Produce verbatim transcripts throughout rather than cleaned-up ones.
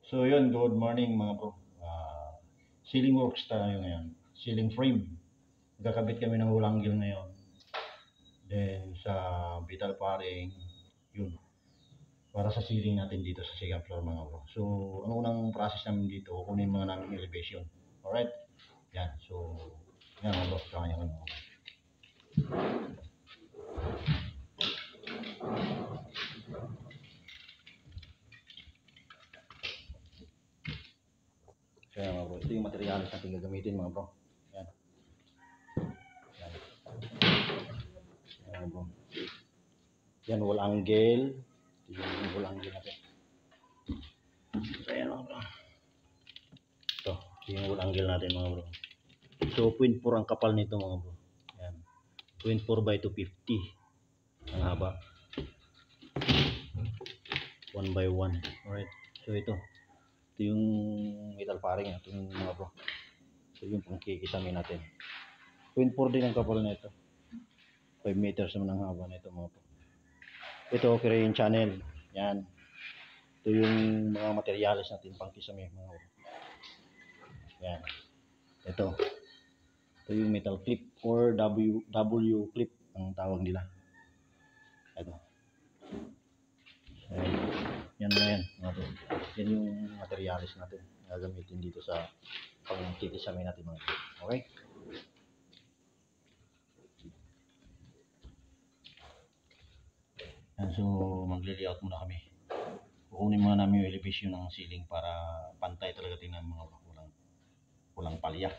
So yun, good morning mga bro. Ah, ceiling works tayo ngayon. Ceiling frame. Gagabit kami ng ulanggil ngayon. Then sa vital paring, yun. Para sa ceiling natin dito sa second floor mga bro. So, ang unang process namin dito, kukunin mga namin elevation. Alright? Yan. So, yan mga bro. Kanya kanya mga bro. So yan mga bro. Ito yung materials natin gagamitin mga bro. Yan. Yan. Yan mga bro. Yan, wall angle. Ito yung wall angle natin. So yan mga bro. Ito. Ito yung wall angle natin mga bro. So zero point four ang kapal nito mga bro. Yan. zero point four by two fifty. Ang haba. one by one. Alright. So ito. Ito yung metal paring. Ito yung mga bro. Ito yung pangkikisamin natin. zero point four din ang kapal na ito. five meters naman ang haba na ito mga bro. Ito okay yung channel. Yan. Ito yung mga materials natin pangkisamin mga bro. Yan. Ito. Ito yung metal clip or W, W clip ang tawag nila. Ito. Ayan. Yan na yan. Yan yung materials natin gagamitin dito sa pangkikisamin natin mga bro. Okay? Yan. So, magli-layout muna kami. Kukunin muna namin yung elevation ng ceiling para pantay talaga tingnan mga bro. Walang, walang palya.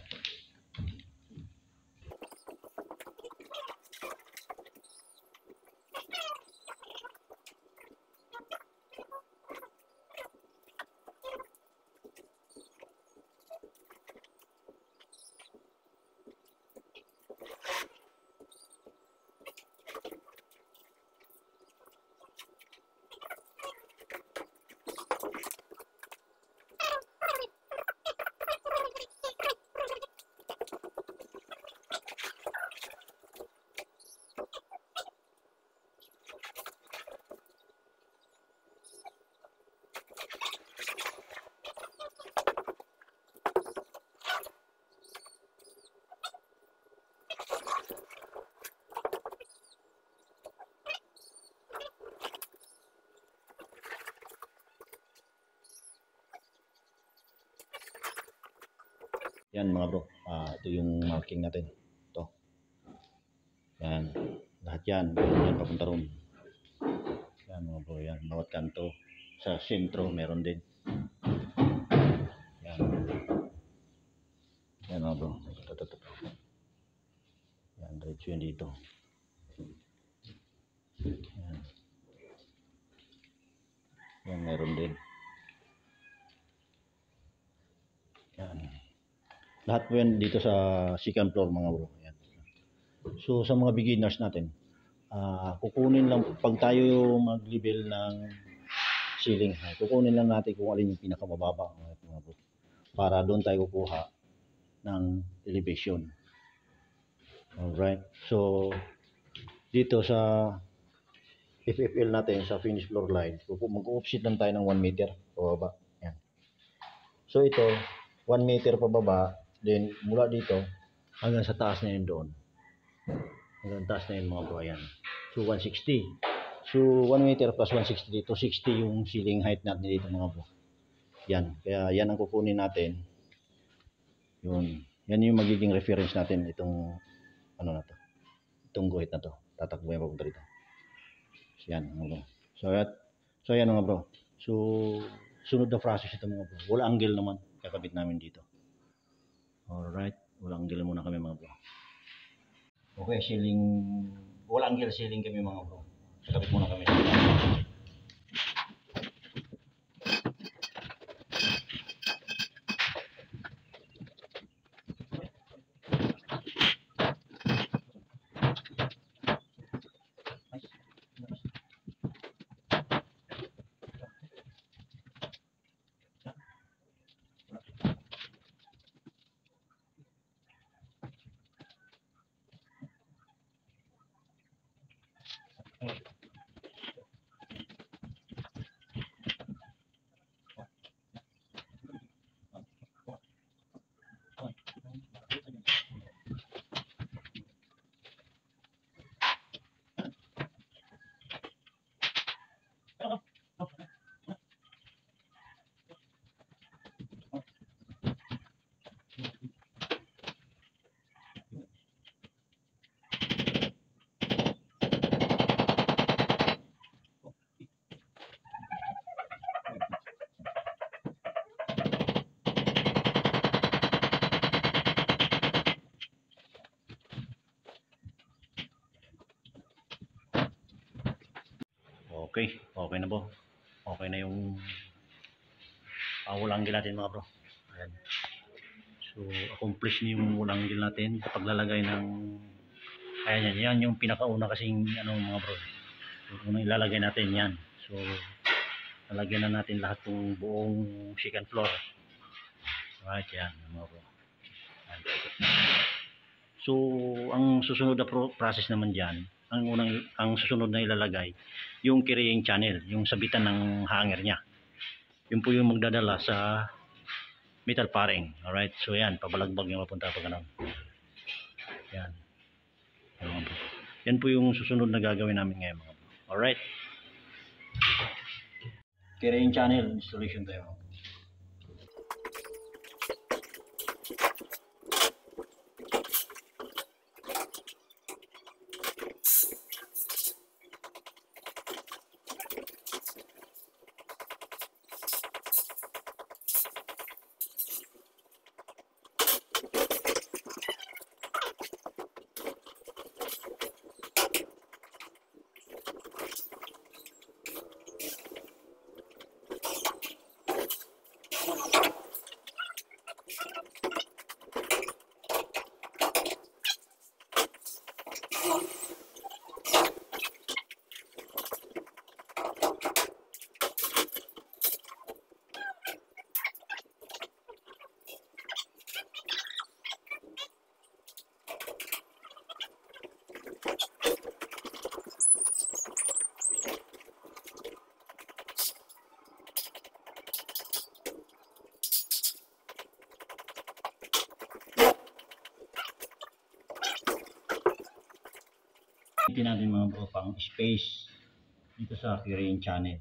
Yan mga bro, uh, ito yung marking natin. Ito. Yan. Lahat yan. Yan papunta ron. Yan mga bro, yan. Bawat kanto. Sa sentro meron din. Yan. Yan mga bro. Ito, ito, ito. Yan, diretso yan dito. Yan. Yan, meron din. Yan. Lahat po yan dito sa second floor mga bro. Yan. So sa mga beginners natin, uh, kukunin lang, pag tayo mag-level ng ceiling, uh, kukunin lang natin kung alin yung pinakamababa mga bro. Para doon tayo kukuha ng elevation. Alright. So dito sa F F L natin, sa finish floor line, mag-offset lang tayo ng one meter pababa. Yan. So ito, one meter pababa. Then, mula dito, hanggang sa taas na yun doon. Hanggang taas na yun mga bro, ayan. So, one sixty. So, one meter plus one sixty dito. sixty yung ceiling height natin dito mga bro. Yan. Kaya, yan ang kukunin natin. Yun. Yan yung magiging reference natin. Itong, ano na to. Itong guhit na to. Tatakbo yung papunta dito. So, yan mga bro. So, at, so, yan mga bro. So, sunod na process ito mga bro. Wall angle naman. Kakabit namin dito. Alright, walang angle muna kami mga bro. Okay, ceiling, walang angle ceiling kami mga bro. Kakabit muna kami. Okay, okay na po. Okay na yung pawulanggil natin mga bro. Ayan. So, accomplish na yung ulanggil natin sa paglalagay ng ayan yan, yan yung pinakauna kasing ano mga bro. Yung unang ilalagay natin yan. So, lalagyan na natin lahat ng buong second floor. Right, yan mga bro. Ayan. So, ang susunod na pro process naman dyan, ang unang ang susunod na ilalagay yung carrying channel, yung sabitan ng hanger niya. Yun po yung magdadala sa metal paring. Alright, so yan, pabalagbag yung mapunta pa ganun. Yan. Yan po. Yan po yung susunod na gagawin namin ngayon mga bro. Alright. Carrying channel installation tayo. Ito natin mga bro pang space dito sa carrying channel.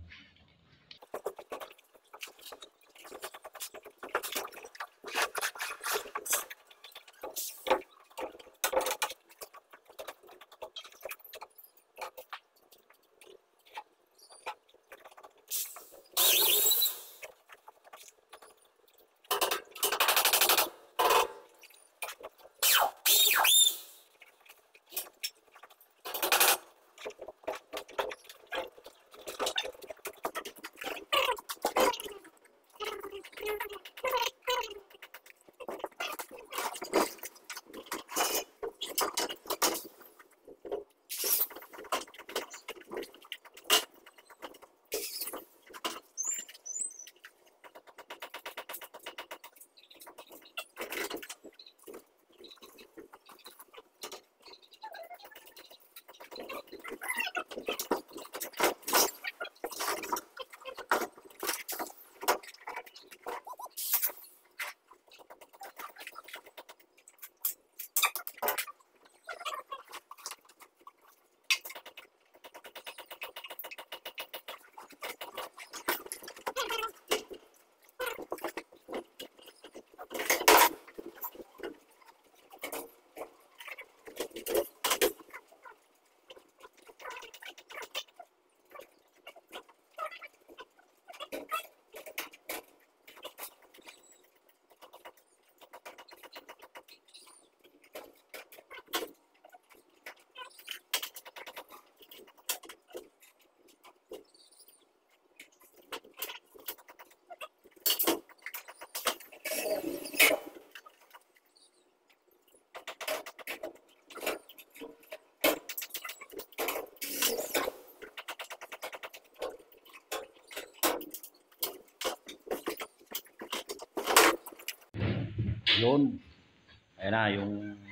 Yun. Ayan na yung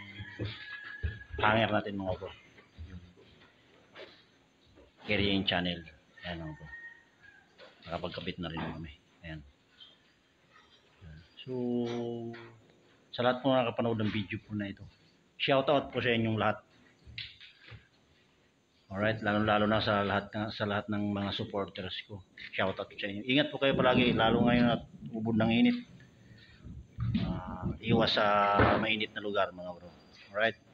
hanger natin mga bro. Yung carrying channel. Ayan mga bro. Nakapagkabit na rin kami. Ayan. So, sa lahat po nakapanood ng video po na ito, shoutout po sa inyong lahat. Alright, lalo-lalo na sa lahat sa lahat ng mga supporters ko. Shoutout po sa inyo. Ingat po kayo palagi, lalo ngayon at ubod ng init. Uh, iwas sa mainit na lugar mga bro. Alright.